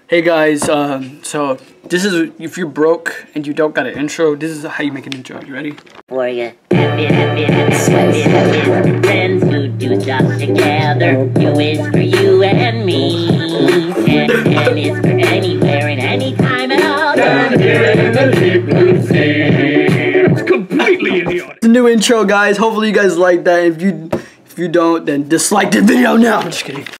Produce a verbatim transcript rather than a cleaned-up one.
Hey guys, um, so this is if you're broke and you don't got an intro, this is how you make an intro. You ready? For you, happy, happy, happy, happy, friends who do stuff together. You is for you and me, and, and is for anywhere and any time at all. Down here in the deep blue sea. It's completely in the audience. The new intro, guys. Hopefully you guys like that. If you if you don't, then dislike the video now. I'm just kidding.